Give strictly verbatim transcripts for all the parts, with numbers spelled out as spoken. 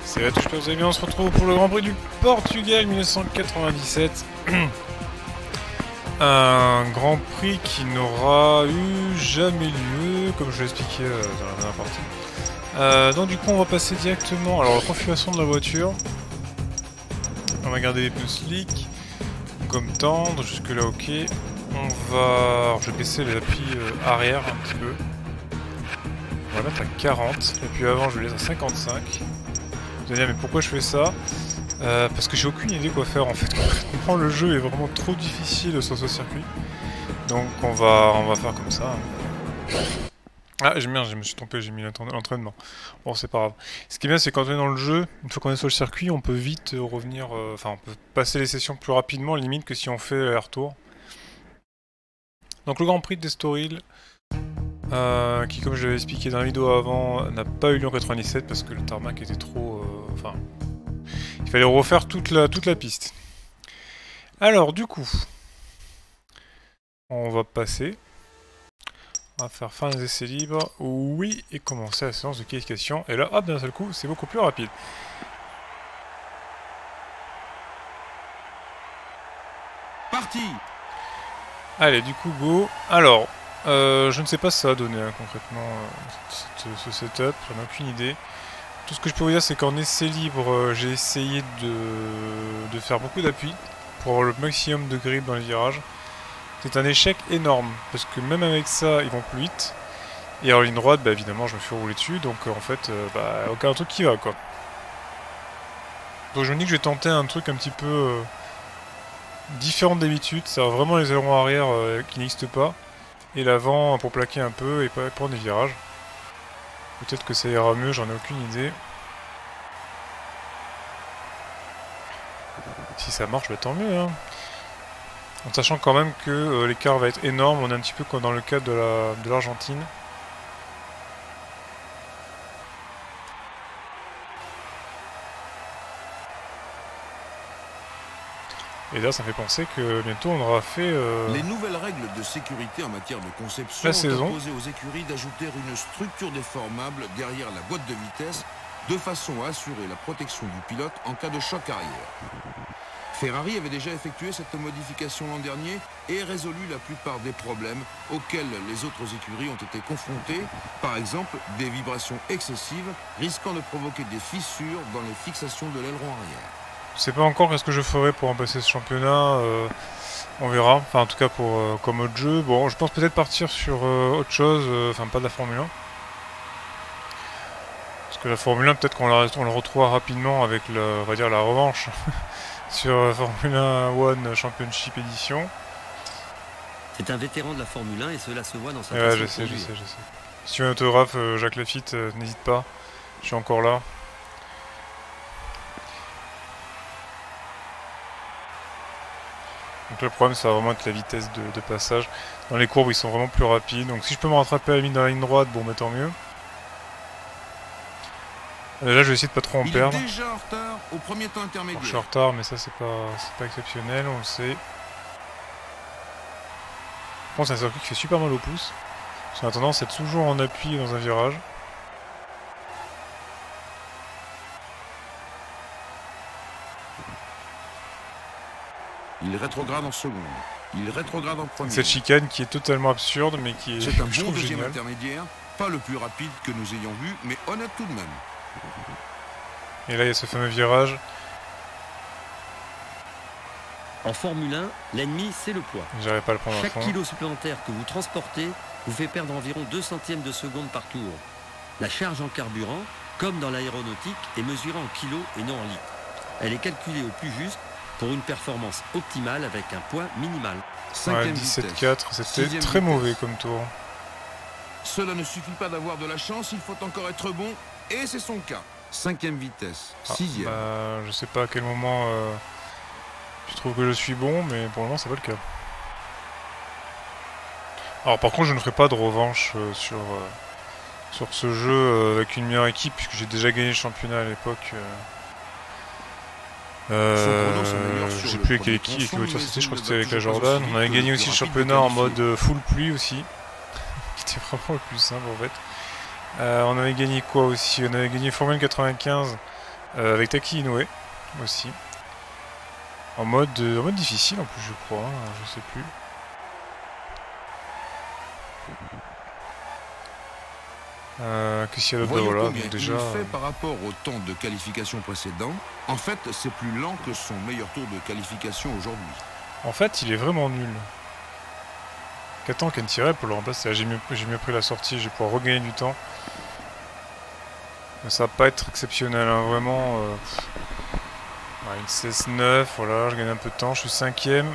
C'est la touche, vous allez bien, on se retrouve pour le Grand Prix du Portugal mille neuf cent quatre-vingt-dix-sept. Un Grand Prix qui n'aura eu jamais lieu, comme je l'ai expliqué euh, dans la dernière partie. Euh, donc du coup on va passer directement, alors la configuration de la voiture. On va garder les pneus slick, comme tendre, jusque là ok. On va, alors, je vais baisser les appuis euh, arrière un petit peu. On va mettre à quarante, et puis avant je les laisse à cinquante-cinq. Vous allez dire mais pourquoi je fais ça? euh, Parce que j'ai aucune idée quoi faire en fait. Concrètement le jeu est vraiment trop difficile sur ce circuit. Donc on va, on va faire comme ça. Ah j'ai bien, je me suis trompé, j'ai mis l'entraînement. Bon c'est pas grave. Ce qui est bien c'est quand on est dans le jeu, une fois qu'on est sur le circuit, on peut vite revenir, euh, enfin on peut passer les sessions plus rapidement limite que si on fait les retours. Donc le Grand Prix d'Estoril, euh, qui comme je l'avais expliqué dans la vidéo avant, n'a pas eu lieu en quatre-vingt-dix-sept parce que le tarmac était trop... Euh, enfin... Il fallait refaire toute la, toute la piste. Alors du coup, on va passer. On va faire fin des essais libres. Oui, et commencer la séance de qualification. Et là, hop, d'un seul coup, c'est beaucoup plus rapide. Parti. Allez, du coup, go. Alors, euh, je ne sais pas si ça va donner hein, concrètement euh, cette, ce setup, j'en ai aucune idée. Tout ce que je peux vous dire, c'est qu'en essai libre, euh, j'ai essayé de, de faire beaucoup d'appui pour avoir le maximum de grip dans les virages. C'est un échec énorme, parce que même avec ça, ils vont plus vite. Et en ligne droite, bah, évidemment, je me suis roulé dessus, donc euh, en fait, euh, bah, aucun truc qui va, quoi. Donc je me dis que je vais tenter un truc un petit peu euh, différent d'habitude, c'est vraiment les ailerons arrière euh, qui n'existent pas, et l'avant pour plaquer un peu et pas prendre des virages. Peut-être que ça ira mieux, j'en ai aucune idée. Si ça marche, bah, tant mieux, hein. En sachant quand même que euh, l'écart va être énorme, on est un petit peu comme dans le cas de la de l'Argentine. Et là, ça me fait penser que bientôt on aura fait euh, les nouvelles règles de sécurité en matière de conception la ont saison. imposé aux écuries d'ajouter une structure déformable derrière la boîte de vitesse de façon à assurer la protection du pilote en cas de choc arrière. Ferrari avait déjà effectué cette modification l'an dernier et résolu la plupart des problèmes auxquels les autres écuries ont été confrontées, par exemple des vibrations excessives risquant de provoquer des fissures dans les fixations de l'aileron arrière. Je sais pas encore qu'est-ce que je ferai pour remplacer ce championnat, euh, on verra, enfin en tout cas pour euh, comme autre jeu. Bon, je pense peut-être partir sur euh, autre chose, euh, enfin pas de la Formule un. Parce que la Formule un, peut-être qu'on la, on la retrouvera rapidement avec le, on va dire la revanche sur euh, Formule un One Championship Edition. C'est un vétéran de la Formule un et cela se voit dans sa ouais, façon je de sais, je conduire. sais, je sais. Si tu veux un autographe, euh, Jacques Lafitte, euh, n'hésite pas, je suis encore là. Donc le problème, ça va vraiment être la vitesse de, de passage. Dans les courbes, ils sont vraiment plus rapides. Donc si je peux me rattraper à la limite dans la ligne droite, bon, bah tant mieux. Déjà, je vais essayer de pas trop en Il perdre. est déjà en retard au premier temps intermédiaire. Alors, je suis en retard, mais ça, c'est pas, c'est pas exceptionnel, on le sait. Par contre, c'est un circuit qui fait super mal au pouce. Parce qu'on a tendance à être toujours en appui dans un virage. Il rétrograde en seconde. Il rétrograde en première. Cette chicane qui est totalement absurde, mais qui est, C'est un je bon trouve deuxième génial. intermédiaire, pas le plus rapide que nous ayons vu, mais honnête tout de même. Et là, il y a ce fameux virage. En Formule un, l'ennemi, c'est le poids. J'arrive pas à le prendre à Chaque fond. kilo supplémentaire que vous transportez vous fait perdre environ deux centièmes de seconde par tour. La charge en carburant, comme dans l'aéronautique, est mesurée en kilos et non en litres. Elle est calculée au plus juste pour une performance optimale avec un poids minimal. Ouais, dix-sept quatre, c'était très mauvais comme tour. Cela ne suffit pas d'avoir de la chance, il faut encore être bon, et c'est son cas. Cinquième vitesse, Ah, sixième. bah, je sais pas à quel moment euh, je trouve que je suis bon, mais pour le moment, c'est pas le cas. Alors par contre, je ne ferai pas de revanche euh, sur, euh, sur ce jeu euh, avec une meilleure équipe, puisque j'ai déjà gagné le championnat à l'époque. Euh... Euh, je sais plus avec quelle équipe, avec quelle voiture c'était, je crois que c'était avec la Jordan. On avait gagné aussi le championnat en mode euh, full pluie aussi, qui était vraiment le plus simple en fait. Euh, on avait gagné quoi aussi? On avait gagné Formule quatre-vingt-quinze Euh, avec Taki Inoue aussi. En mode, en mode difficile en plus je crois, hein, je sais plus. Euh, Qu'est-ce qu'il y a d'autre? Voilà, donc déjà... il fait par rapport au temps de qualification précédent. En fait, c'est plus lent que son meilleur tour de qualification aujourd'hui. En fait, il est vraiment nul. Qu'attend Kentirel pour le remplacer? J'ai mieux, mieux pris la sortie, je vais pouvoir regagner du temps. Mais ça va pas être exceptionnel, hein, vraiment. Euh... Ouais, une seize neuf, voilà, je gagne un peu de temps, je suis cinquième.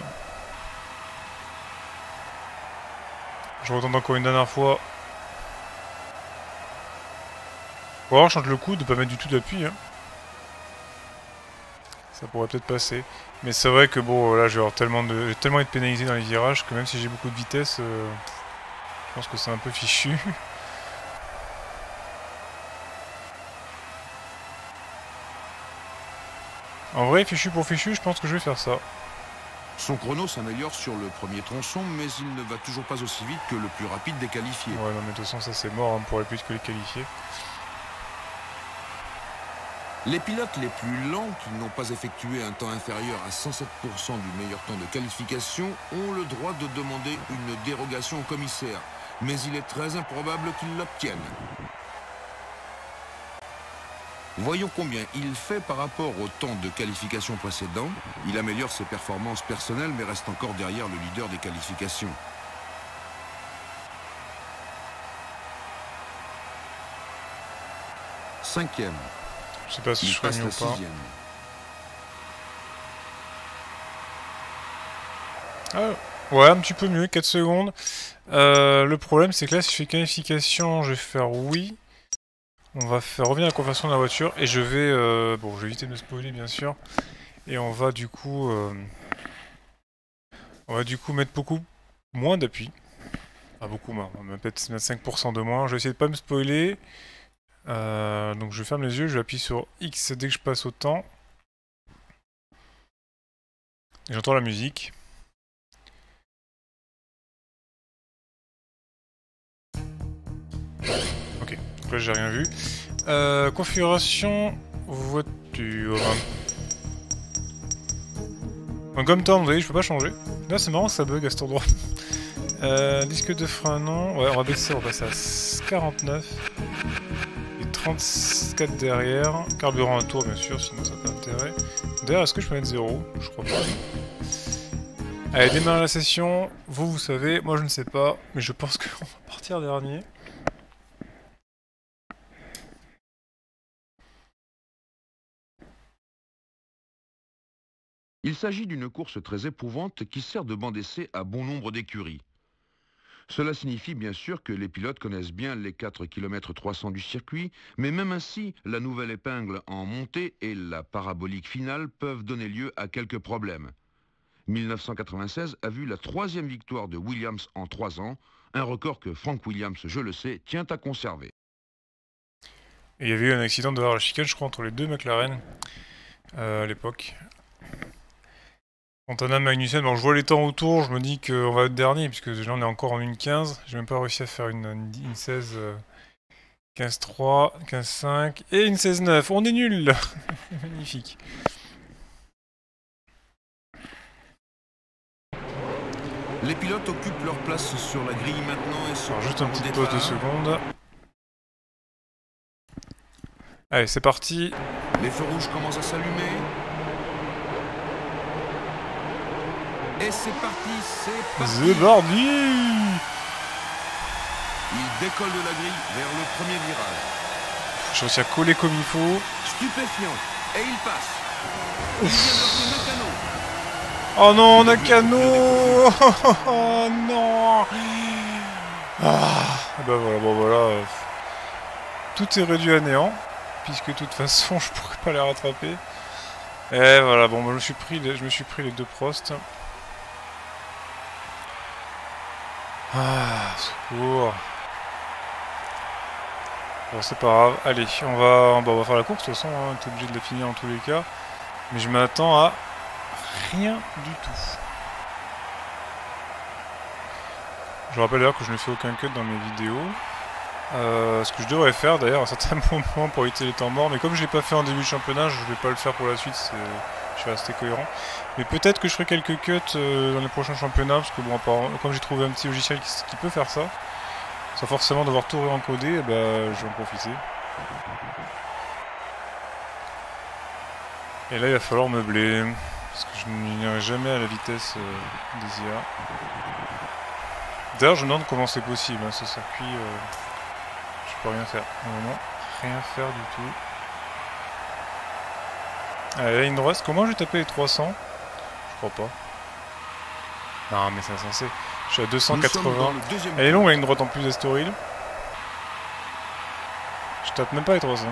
Je retente encore une dernière fois. Ou alors je change le coup de pas mettre du tout d'appui. Hein. Ça pourrait peut-être passer. Mais c'est vrai que bon, là je vais avoir tellement, de... tellement être pénalisé dans les virages que même si j'ai beaucoup de vitesse, euh... je pense que c'est un peu fichu. En vrai, fichu pour fichu, je pense que je vais faire ça. Son chrono s'améliore sur le premier tronçon, mais il ne va toujours pas aussi vite que le plus rapide des qualifiés. Ouais, non, mais de toute façon, ça c'est mort hein, pour aller plus vite que les qualifiés. Les pilotes les plus lents, qui n'ont pas effectué un temps inférieur à cent sept pour cent du meilleur temps de qualification, ont le droit de demander une dérogation au commissaire. Mais il est très improbable qu'ils l'obtiennent. Voyons combien il fait par rapport au temps de qualification précédent. Il améliore ses performances personnelles, mais reste encore derrière le leader des qualifications. Cinquième. Je sais pas si il je serai passe mieux la ou pas. sixième. Ah, ouais, un petit peu mieux, quatre secondes. Euh, le problème, c'est que là, si je fais qualification, je vais faire oui. On va faire revenir la conversion de la voiture et je vais... Euh, bon, je vais éviter de me spoiler, bien sûr. Et on va du coup... Euh, on va du coup mettre beaucoup moins d'appui. Pas beaucoup moins, on va peut-être mettre cinq pour cent de moins. Je vais essayer de pas me spoiler. Euh, donc je ferme les yeux, je vais appuyer sur X dès que je passe au temps. Et j'entends la musique. Ok, donc là j'ai rien vu. Euh, configuration voiture. Donc comme temps, vous voyez, je peux pas changer. Là c'est marrant que ça bug à cet endroit. Euh, disque de frein non. Ouais, on va baisser, on va passer à quarante-neuf. Et trente-quatre derrière. Carburant un tour bien sûr, sinon ça n'a pas d'intérêt. D'ailleurs, est-ce que je peux mettre zéro? Je crois pas. Allez, démarrer la session. Vous, vous savez, moi je ne sais pas. Mais je pense qu'on va partir dernier. Il s'agit d'une course très éprouvante qui sert de banc d'essai à bon nombre d'écuries. Cela signifie bien sûr que les pilotes connaissent bien les quatre kilomètres trois cents du circuit, mais même ainsi, la nouvelle épingle en montée et la parabolique finale peuvent donner lieu à quelques problèmes. mille neuf cent quatre-vingt-seize a vu la troisième victoire de Williams en trois ans, un record que Frank Williams, je le sais, tient à conserver. Et il y avait eu un accident de la chicane, je crois, entre les deux McLaren euh, à l'époque. Fontana, Magnussen, bon je vois les temps autour, je me dis qu'on va être dernier, puisque là on est encore en une quinze, j'ai même pas réussi à faire une, une, une seize, euh, quinze trois, quinze cinq, et une seize neuf, on est nul. Magnifique. Les pilotes occupent leur place sur la grille maintenant et sont... Alors juste un petit pause de secondes. Allez, c'est parti. Les feux rouges commencent à s'allumer. Et c'est parti, c'est parti. C'est parti. Il décolle de la grille vers le premier virage. Je réussis à coller comme il faut. Stupéfiant. Et il passe. Il vient de Nakano. Oh non, Nakano. Oh non. Ah, bah voilà, bon voilà. Tout est réduit à néant. Puisque de toute façon, je pourrais pas les rattraper. Et voilà, bon, moi, je me suis pris les, je me suis pris les deux Prost. Ah, secours. Bon, c'est pas grave. Allez, on va, bon, on va faire la course, de toute façon, hein, on est obligé de la finir en tous les cas. Mais je m'attends à rien du tout. Je rappelle d'ailleurs que je ne fais aucun cut dans mes vidéos. Euh, ce que je devrais faire d'ailleurs à certains moments pour éviter les temps morts, mais comme je l'ai pas fait en début de championnat, je vais pas le faire pour la suite, je suis resté cohérent. Mais peut-être que je ferai quelques cuts euh, dans les prochains championnats, parce que bon, comme j'ai trouvé un petit logiciel qui, qui peut faire ça, sans forcément devoir tout réencoder, eh ben, je vais en profiter. Et là il va falloir meubler, parce que je n'irai jamais à la vitesse euh, des I A. D'ailleurs je me demande comment c'est possible, hein, ce circuit, euh, je peux rien faire, vraiment rien faire du tout. Allez, la ligne droite, comment je vais taper les trois cents? Je crois pas. Non mais c'est insensé, je suis à deux cent quatre-vingts, elle est longue la ligne droite en plus d'Estoril. Je tape même pas les trois cents.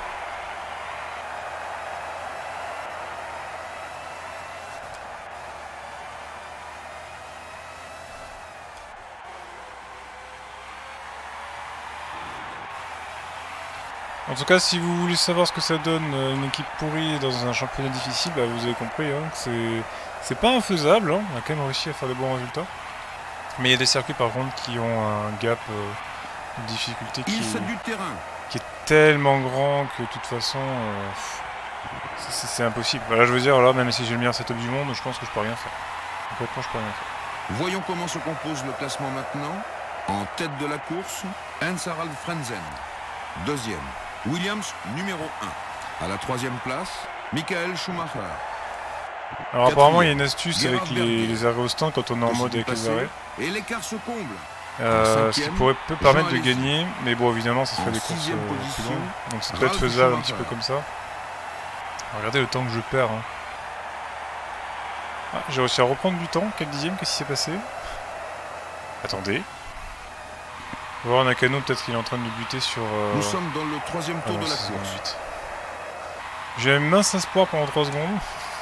En tout cas, si vous voulez savoir ce que ça donne une équipe pourrie dans un championnat difficile, bah, vous avez compris hein, que c'est pas infaisable, hein. On a quand même réussi à faire de bons résultats. Mais il y a des circuits par contre qui ont un gap euh, de difficulté qui est, du terrain. qui est tellement grand que de toute façon euh, c'est impossible. Là je veux dire, là, même si j'ai le meilleur setup du monde, je pense que je peux rien faire. Complètement, je peux rien faire. Voyons comment se compose le classement maintenant. En tête de la course, Hans-Harald Frentzen. Deuxième, Williams numéro un. À la troisième place, Michael Schumacher. Alors apparemment il y a une astuce avec les, les arrêts au stand quand on est en mode avec les arrêts. Et l'écart se comble. Euh, ce qui pourrait peut permettre de gagner, mais bon évidemment ça serait des courses euh, plus longues. Donc ça peut être faisable un petit peu comme ça. Alors, regardez le temps que je perds. Hein. Ah, j'ai réussi à reprendre du temps, quatre dixièmes, qu'est-ce qui s'est passé? Attendez. On va voir Nakano, peut-être qu'il est en train de buter sur... Euh... Nous sommes dans le troisième tour ah, de la course. J'ai un mince espoir pendant trois secondes.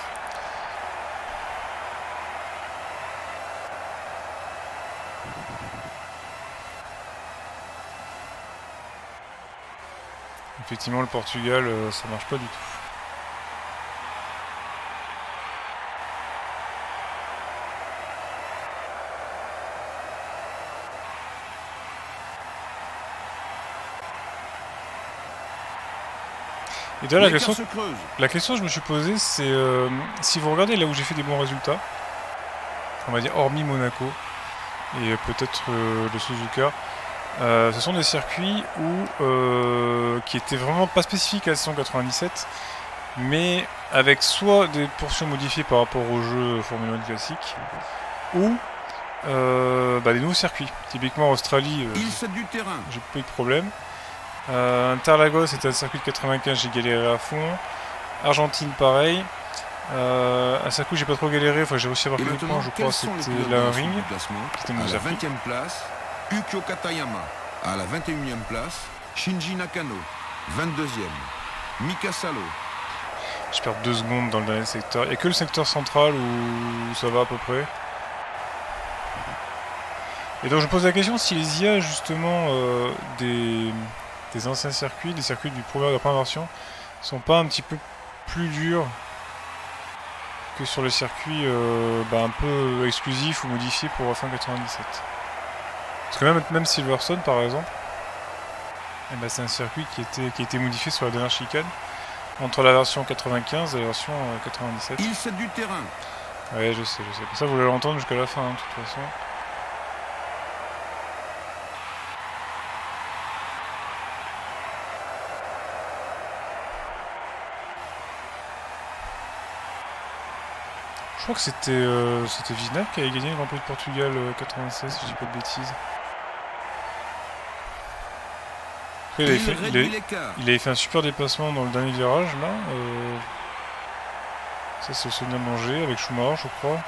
Effectivement, le Portugal, euh, ça marche pas du tout. Et d'ailleurs, la question, la question que je me suis posée, c'est euh, si vous regardez là où j'ai fait des bons résultats, on va dire hormis Monaco et peut-être euh, le Suzuka, euh, ce sont des circuits où, euh, qui étaient vraiment pas spécifiques à la saison quatre-vingt-dix-sept, mais avec soit des portions modifiées par rapport au jeu Formule un classique, ou euh, bah, des nouveaux circuits. Typiquement Australie, euh, j'ai pas eu de problème. Euh, Interlagos c'était un circuit de quatre-vingt-quinze, j'ai galéré à fond. Argentine pareil. Euh, à Sakou j'ai pas trop galéré, enfin j'ai réussi à avoir quelques points, je crois c'était la ring. C'était mon circuit. vingtième place, Ukyo Katayama. À la vingt et unième place, Shinji Nakano. vingt-deuxième, Mika Salo. Je perds deux secondes dans le dernier secteur. Il n'y a que le secteur central où ça va à peu près. Et donc je me pose la question si les I A justement euh, des, des anciens circuits, des circuits du premier de la première version, sont pas un petit peu plus durs que sur les circuits euh, bah, un peu exclusifs ou modifiés pour F un quatre-vingt-dix-sept. Parce que même, même Silverstone par exemple, eh ben, c'est un circuit qui, était, qui a été modifié sur la dernière chicane, entre la version quatre-vingt-quinze et la version euh, quatre-vingt-dix-sept. Il cède du terrain. Ouais je sais, je sais. Ça vous allez l'entendre jusqu'à la fin hein, de toute façon. Je crois que c'était euh, c'était Vinal qui avait gagné le Grand Prix de Portugal euh, quatre-vingt-seize, si je dis pas de bêtises. Après, il, avait fait, il, avait, il avait fait un super déplacement dans le dernier virage là. Euh, ça c'est le souvenir d'Angers avec Schumacher je crois.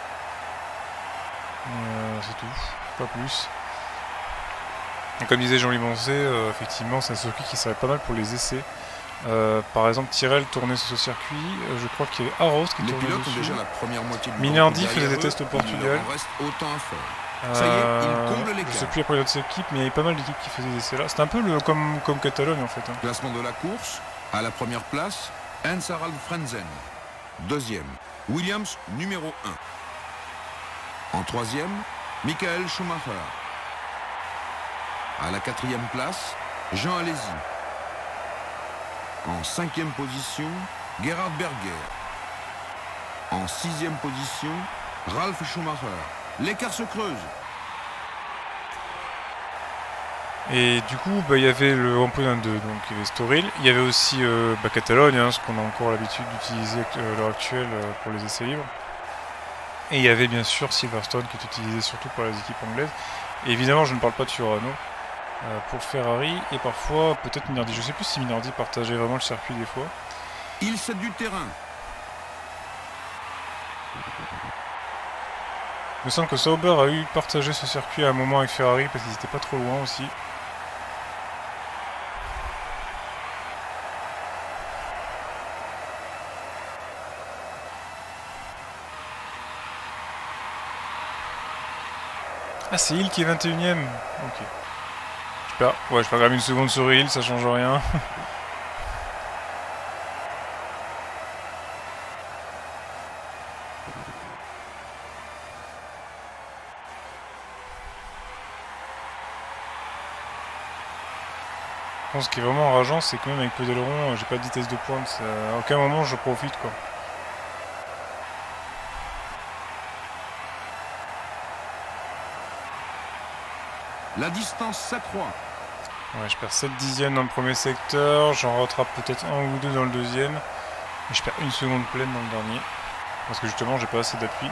Euh, c'est tout, pas plus. Et comme disait Jean-Louis Moncé, euh, effectivement c'est un circuit qui serait pas mal pour les essais. Euh, par exemple, Tyrrell tournait sur ce circuit, euh, je crois qu'il y avait Arros qui les tournait dessus. Déjà la première moitié du Minardi faisait des tests au Portugal. Il reste autant à faire. Euh, Ça y est, il comble l'écart. Je sais plus après les autres équipes, mais il y avait pas mal d'équipes qui faisaient des essais là. C'était un peu le, comme, comme Catalogne en fait. Hein. Classement de la course, à la première place, Hans-Harald Frentzen. Deuxième, Williams numéro un. En troisième, Michael Schumacher. À la quatrième place, Jean Alesi. En cinquième position, Gerhard Berger. En sixième position, Ralf Schumacher. L'écart se creuse. Et du coup, bah, il y avait le Grand Prix vingt-deux, donc il y avait Storil. Il y avait aussi euh, bah, Catalogne, hein, ce qu'on a encore l'habitude d'utiliser euh, à l'heure actuelle euh, pour les essais libres. Et il y avait bien sûr Silverstone qui est utilisé surtout par les équipes anglaises. Et évidemment, je ne parle pas de Fiorano euh, pour Ferrari et parfois peut-être Minardi. Je ne sais plus si Minardi partageait vraiment le circuit des fois. Il cède du terrain. Il me semble que Sauber a eu partagé ce circuit à un moment avec Ferrari parce qu'ils n'étaient pas trop loin aussi. Ah, c'est Hill qui est vingt et unième. Ok. Super. Ouais, je perds quand même une seconde sur Hill, ça change rien. Je pense ce qui est vraiment rageant, c'est que même avec peu d'ailerons, j'ai pas de vitesse de pointe. À aucun moment je profite, quoi. La distance s'accroît. Ouais, je perds sept dixièmes dans le premier secteur, j'en rattrape peut-être un ou deux dans le deuxième. Et je perds une seconde pleine dans le dernier. Parce que justement, j'ai pas assez d'appui.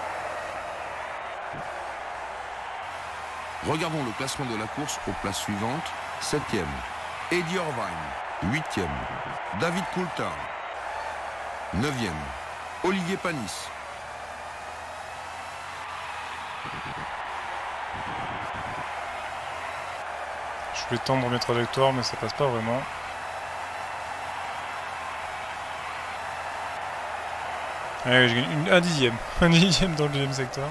Regardons le classement de la course aux places suivantes. septième, Eddie Irvine. huitième, David Coulthard. neuvième, Olivier Panis. Je voulais tendre mes trajectoires, mais ça passe pas vraiment. Allez, je gagne une, un dixième. Un dixième dans le deuxième secteur.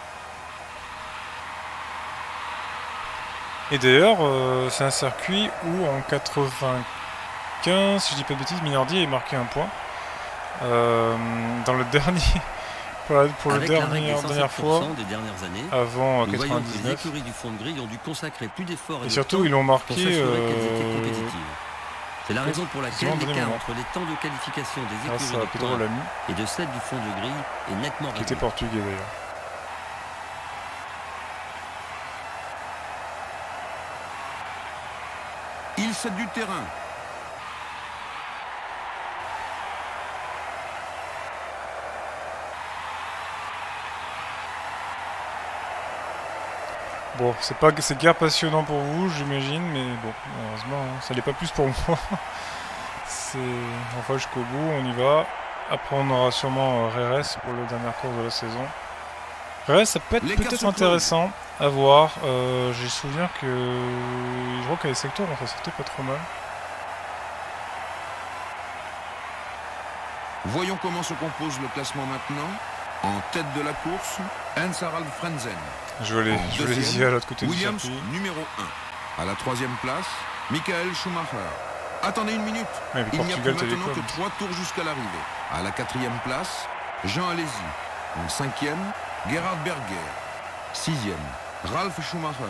Et d'ailleurs, euh, c'est un circuit où en quatre-vingt-quinze, si je dis pas de bêtises, Minardi a marqué un point. Euh, dans le dernier... Pour, la, pour le dernier, la dernière fois, des dernières années, avant nous quatre-vingt-dix-neuf. les écuries du fond de grille ont dû consacrer plus d'efforts et, Et de surtout, temps ils l'ont marqué. pour s'assurer Euh, qu'elles étaient compétitives. C'est la raison pour laquelle l'écart entre les temps de qualification des écuries de Pedro pointe Lamy, et de celles du fond de grille est nettement qui réduit. était portugais d'ailleurs. Il cède du terrain. Bon, c'est pas c'est guère passionnant pour vous, j'imagine, mais bon, heureusement, hein, ça l'est pas plus pour moi. C'est enfin jusqu'au bout, on y va. Après, on aura sûrement euh, Jerez pour la dernière course de la saison. Jerez, ça peut être peut-être intéressant à voir. Euh, J'ai souvenir que je vois qu'à les secteurs, on s'en sortait pas trop mal. Voyons comment se compose le classement maintenant. En tête de la course, Hans-Harald Frentzen. Je vais les, je vais les y à l'autre côté Williams, du circuit. numéro un. À la troisième place, Michael Schumacher. Attendez une minute. Ouais, Il n'y a plus Portugal maintenant Télécom. que trois tours jusqu'à l'arrivée. À la quatrième place, Jean Alesi. En cinquième, Gerhard Berger. Sixième, Ralf Schumacher.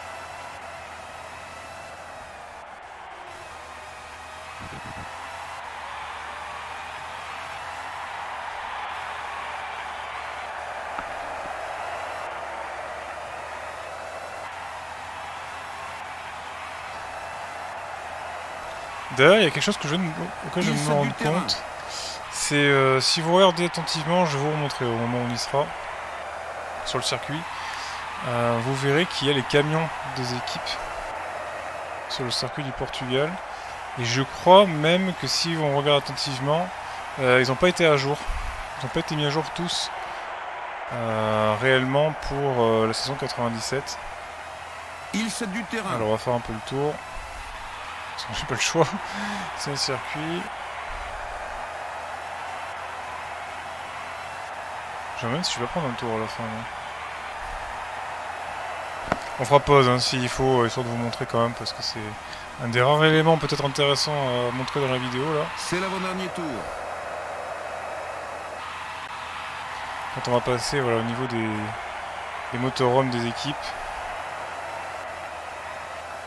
D'ailleurs, il y a quelque chose que je ne, auquel je Il me cède rends du terrain. compte. C'est euh, si vous regardez attentivement, je vais vous remontrer au moment où on y sera sur le circuit. Euh, vous verrez qu'il y a les camions des équipes sur le circuit du Portugal. Et je crois même que si on regarde attentivement, euh, ils n'ont pas été à jour. Ils n'ont pas été mis à jour tous euh, réellement pour euh, la saison quatre-vingt-dix-sept. Il cède du terrain. Alors on va faire un peu le tour. Parce que j'ai pas le choix. C'est le circuit. Je me demande si je vais prendre un tour à la fin. Là. On fera pause hein, s'il faut, histoire de vous montrer quand même, parce que c'est un des rares éléments peut-être intéressants à montrer dans la vidéo là. C'est l'avant-dernier tour. Quand on va passer voilà, au niveau des, des motorhomes des équipes.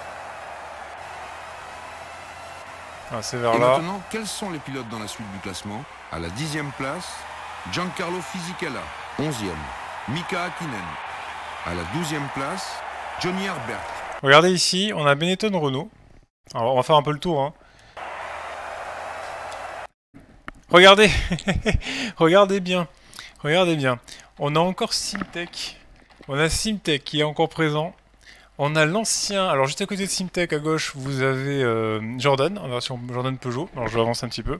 Ah, c'est vers Et là. maintenant, quels sont les pilotes dans la suite du classement? À la dixième place, Giancarlo Fisichella, onzième. Mika Hakkinen. À la douzième place, Johnny Herbert. Regardez ici, on a Benetton Renault. Alors on va faire un peu le tour. Hein. Regardez, regardez bien, regardez bien. On a encore Simtech. On a Simtech qui est encore présent. On a l'ancien. Alors juste à côté de Simtech à gauche, vous avez euh, Jordan en version Jordan Peugeot. Alors je vais avancer un petit peu.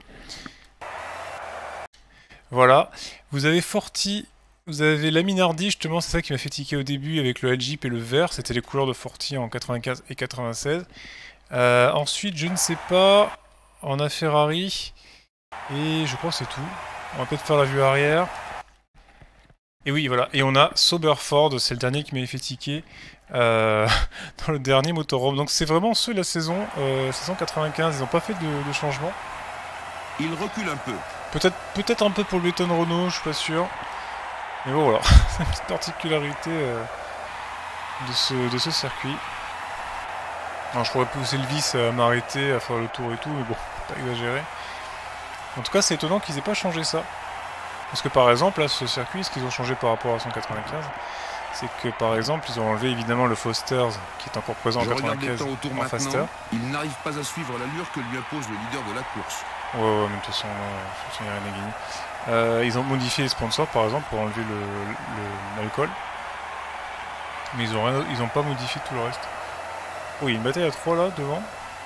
Voilà. Vous avez Forti. Vous avez la Minardi, justement, c'est ça qui m'a fait tiquer au début avec le L-Jeep et le vert. C'était les couleurs de Forti en quatre-vingt-quinze et quatre-vingt-seize. Euh, ensuite, je ne sais pas. On a Ferrari. Et je crois que c'est tout. On va peut-être faire la vue arrière. Et oui, voilà. Et on a Sauber Ford, c'est le dernier qui m'avait fait tiquer euh, dans le dernier motorhome. Donc c'est vraiment ceux de la saison, euh, saison quatre-vingt-quinze. Ils n'ont pas fait de, de changement. Il recule un peu. Peut-être peut-être un peu pour le Benetton Renault, je suis pas sûr. Mais bon, voilà. C'est une petite particularité euh, de, ce, de ce circuit. Alors, je pourrais pousser le vis à m'arrêter, à faire le tour et tout, mais bon, pas exagéré. En tout cas, c'est étonnant qu'ils aient pas changé ça. Parce que par exemple, là, ce circuit, ce qu'ils ont changé par rapport à cent quatre-vingt-quinze, c'est que par exemple, ils ont enlevé évidemment le Foster's, qui est encore présent Je en regarde les quatre-vingt-quinze temps autour en Faster. maintenant. Il n'arrive pas à suivre l'allure que lui impose le leader de la course. Ouais, ouais, mais de toute façon, il n'y a rien à gagner. Euh, ils ont modifié les sponsors, par exemple, pour enlever l'alcool. Mais ils n'ont rien, ils ont pas modifié tout le reste. Oui, il y a une bataille à trois là, devant.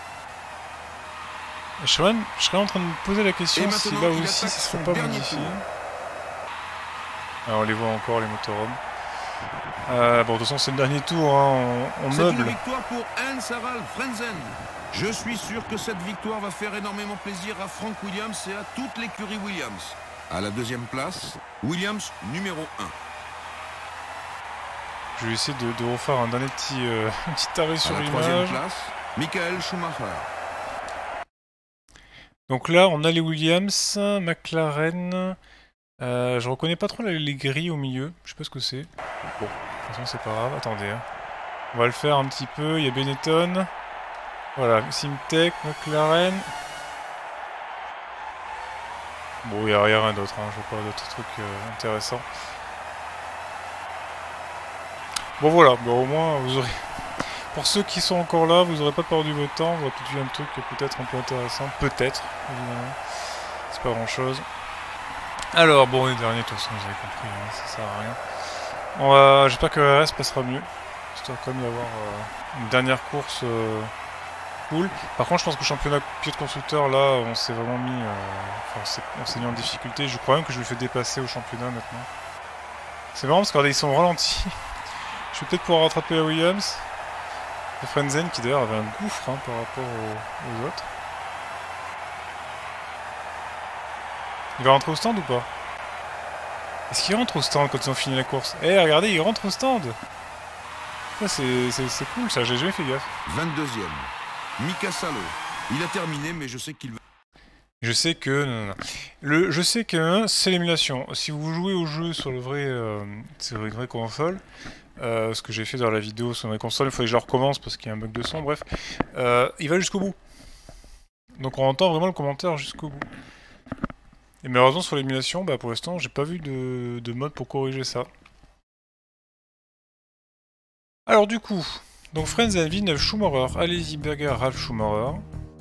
Je serais, même, je serais en train de me poser la question si là aussi, ça serait pas modifié. Alors, on les voit encore, les motorhomes. Euh, bon, de toute façon, c'est le dernier tour, hein, on, on meuble. C'est une victoire pour Heinz-Harald Frentzen. Je suis sûr que cette victoire va faire énormément plaisir à Frank Williams et à toute l'écurie Williams. À la deuxième place, Williams numéro un. Je vais essayer de, de refaire un dernier petit, euh, un petit arrêt sur l'image. À la troisième place, Michael Schumacher. Donc là, on a les Williams, McLaren. Euh, je reconnais pas trop les, les grilles au milieu. Je sais pas ce que c'est. Bon, de toute façon, c'est pas grave. Attendez. Hein. On va le faire un petit peu. Il y a Benetton. Voilà, Simtech, McLaren. Bon, il n'y a, a rien d'autre. Hein. Je vois pas d'autres trucs euh, intéressants. Bon, voilà. Bon, au moins, vous aurez. Pour ceux qui sont encore là, vous n'aurez pas perdu votre temps. Vous aurez peut-être vu un truc peut-être un peu intéressant. Peut-être, évidemment. C'est pas grand-chose. Alors, bon, les derniers, de toute façon, vous avez compris, hein, ça sert à rien. On va... J'espère que le reste passera mieux. Histoire quand même d'avoir euh, une dernière course euh, cool. Par contre, je pense que le championnat pilote constructeur, là, on s'est vraiment mis... Euh... Enfin, on s'est mis en difficulté. Je crois même que je le fais dépasser au championnat maintenant. C'est marrant parce que regardez, ils sont ralentis. Je vais peut-être pouvoir rattraper la Williams. Le Frentzen, qui d'ailleurs avait un gouffre hein, par rapport aux, aux autres. Il va rentrer au stand ou pas? Est-ce qu'il rentre au stand quand ils ont fini la course? Eh, hey, regardez, il rentre au stand. Ça, c'est cool, ça, j'ai jamais fait gaffe. vingt-deuxième. Mika Salo. Il a terminé, mais je sais qu'il va... Je sais que... Non, non, non. Le, je sais que c'est l'émulation. Si vous jouez au jeu sur le vrai... Euh, sur une vraie console, euh, ce que j'ai fait dans la vidéo sur la console, il faut que je la recommence parce qu'il y a un bug de son, bref. Euh, il va jusqu'au bout. Donc on entend vraiment le commentaire jusqu'au bout. Et malheureusement sur l'émulation, bah pour l'instant j'ai pas vu de, de mode pour corriger ça. Alors du coup, donc Frentzen, Villeneuve, Schumacher, Alesi, Berger, Ralf Schumacher.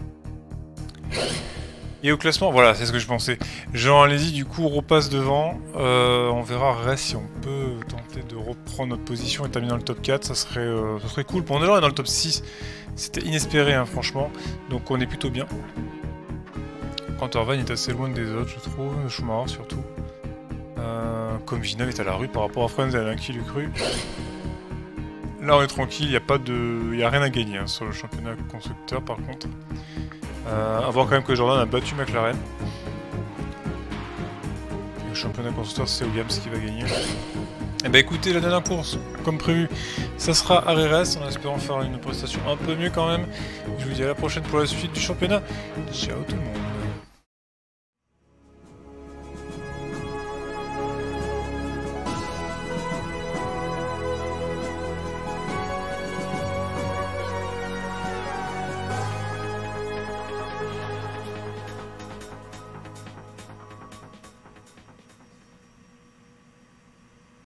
Et au classement, voilà, c'est ce que je pensais. Jean Alesi du coup repasse devant. Euh, on verra reste si on peut tenter de reprendre notre position et terminer dans le top quatre, ça serait, euh, ça serait cool. Pour on est là dans le top six, c'était inespéré hein, franchement, donc on est plutôt bien. Cantervan est assez loin des autres, je trouve, Schumacher surtout. Euh, comme Villeneuve est à la rue par rapport à Frentzen, hein, qui l'eût cru. Là on est tranquille, il n'y a pas de, il y a rien à gagner hein, sur le championnat constructeur par contre. Euh, à voir quand même que Jordan a battu McLaren. Et le championnat constructeur c'est Williams qui va gagner. Et bah écoutez, la dernière course, comme prévu, ça sera à R R S, en espérant faire une prestation un peu mieux quand même. Je vous dis à la prochaine pour la suite du championnat. Ciao tout le monde.